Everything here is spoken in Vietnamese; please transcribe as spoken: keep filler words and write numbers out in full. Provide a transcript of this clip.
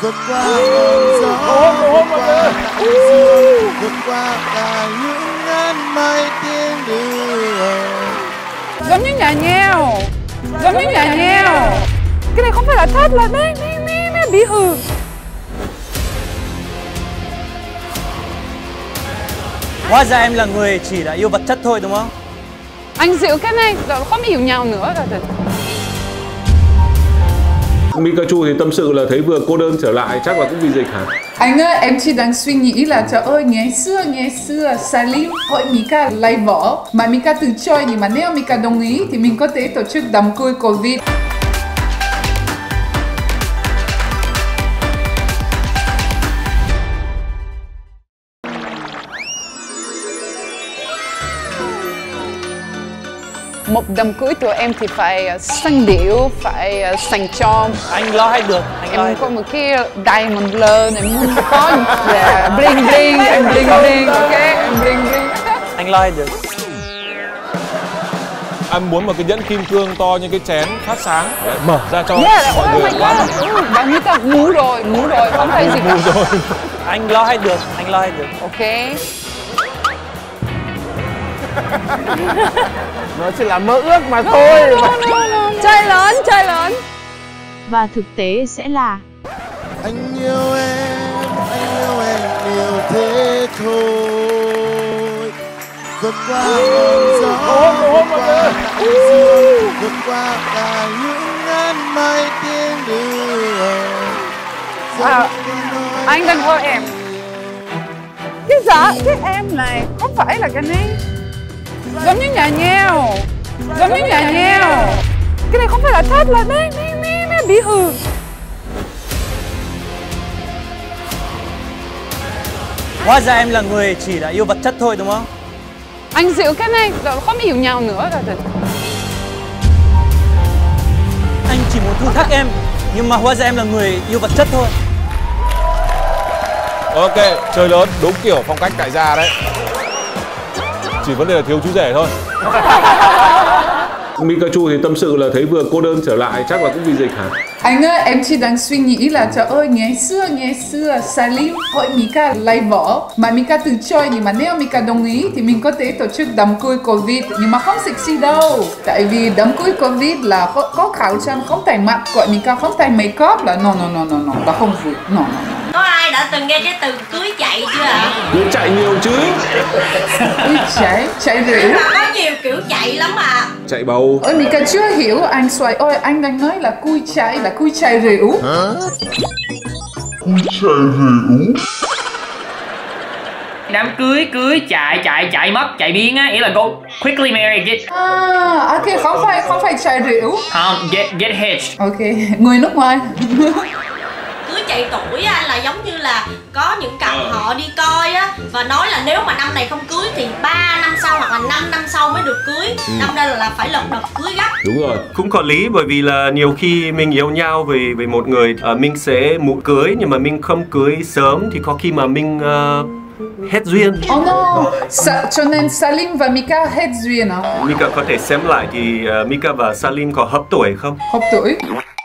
vượt qua ngọn gió, vượt qua đại dương, vượt qua cả những ngàn mây thiên đường. Giống như nhà nheo, giống như nhà nheo. Cái này không phải là thất, là đây, đây, đây, đây, bị hư. Hóa ra em là người chỉ là yêu vật chất thôi đúng không? Anh giữ cái này, không hiểu nhau nữa rồi. Mikachu thì tâm sự là thấy vừa cô đơn trở lại, chắc là cũng vì dịch hả? Anh ơi, em chỉ đang suy nghĩ là trời ơi, ngày xưa, ngày xưa Salim hỏi Mika lấy vợ mà Mika từ chối, nhưng mà nếu Mika đồng ý thì mình có thể tổ chức đám cưới Covid. Một đám cưới của em thì phải xanh điệu, phải xanh tròn. Anh lo hết được, anh lo hết Em có được. một cái diamond lớn, em muốn có yeah, bling bling, em bling bling, ok, em bling bling. Anh lo hết được. Anh muốn một cái nhẫn kim cương to như cái chén phát sáng để mở ra cho Yeah, mọi oh người my quán. god, bạn nghĩ ta ngủ rồi, ngủ rồi, không thấy gì cả. Rồi. Anh lo hết được, anh lo hết được. Ok. Nó chỉ là mơ ước mà thôi. No, no, no, no. Chơi lớn, chơi lớn. Và thực tế sẽ là Anh yêu em, anh yêu em nhiều thế thôi. Vượt qua ngọn gió, vượt qua đại dương, vượt qua cả những ngàn mây thiên đường. À, anh đang hỏi em. Cái dạ, cái em này không phải là cái này. Giống như nhà nheo, giống như nhà nheo. Cái này không phải là thất, là đây, đây, đây, đây, bị hư. Hóa ra em là người chỉ là yêu vật chất thôi đúng không? Anh giữ cái này, không hiểu nhau nữa rồi. Anh chỉ muốn thu thác em, nhưng mà hóa ra em là người yêu vật chất thôi. Ok, chơi lớn, đúng kiểu phong cách đại gia đấy. Chỉ vấn đề là thiếu chú rể thôi. Mikachu thì tâm sự là thấy vừa cô đơn trở lại, chắc là cũng vì dịch hả? Anh ơi, em chỉ đang suy nghĩ là trời ơi, ngày xưa, ngày xưa Salim hỏi Mika lấy vợ mà Mika từ chối, nhưng mà nếu Mika đồng ý thì mình có thể tổ chức đám cưới Covid, nhưng mà không sexy đâu. Tại vì đám cưới Covid là có, có khẩu trang, không tay mặt, gọi Mika không tay make up là no no no no no, là không vui. No no no. Có ai đã từng nghe cái từ cưới chạy chưa ạ? Cưới chạy nhiều chứ. Ui chạy, chạy rượu. Nhưng mà có nhiều kiểu chạy lắm mà. Chạy bầu. Ôi Mika chưa hiểu, anh xoay, ôi anh đang nói là cui chạy, là cui chạy rượu. Cui chạy rượu. Đám cưới cưới chạy chạy chạy mất chạy biến á, ý là go quickly marry get À, ok, không phải, không phải chạy rượu. không get get hitched. Ok, người nước ngoài. Cưới chạy tuổi á là giống như là có những cặp họ đi coi á và nói là nếu mà năm này không cưới thì ba năm sau hoặc là năm năm sau mới được cưới. Ừ. Năm đây là, là phải lật đật cưới gấp. Đúng rồi. Cũng có lý, bởi vì là nhiều khi mình yêu nhau vì vì một người, uh, mình sẽ muốn cưới nhưng mà mình không cưới sớm thì có khi mà mình uh, hết duyên. Oh no, Sa cho nên Salim và Mika hết duyên à? Mika có thể xem lại thì uh, Mika và Salim có hợp tuổi không? Hợp tuổi.